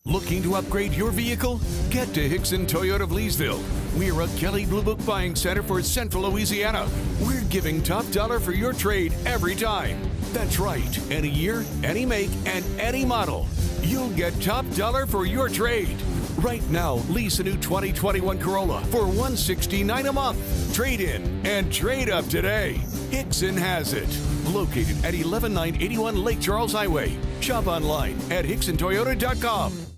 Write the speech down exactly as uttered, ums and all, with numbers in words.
Looking to upgrade your vehicle? Get to Hixson Toyota of Leesville. We're a Kelley Blue Book buying center for Central Louisiana. We're giving top dollar for your trade every time. That's right. Any year, any make, and any model. You'll get top dollar for your trade. Right now, lease a new twenty twenty-one Corolla for one hundred sixty-nine dollars a month. Trade in and trade up today. Hixson has it. Located at eleven nine eighty-one Lake Charles Highway. Shop online at Hixson Toyota dot com.